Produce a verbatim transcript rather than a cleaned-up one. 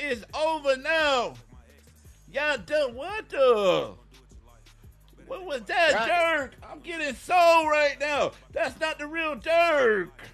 is over now. Y'all done what the? What was that, Right. Dirk? I'm getting sold right now. That's not the real Dirk.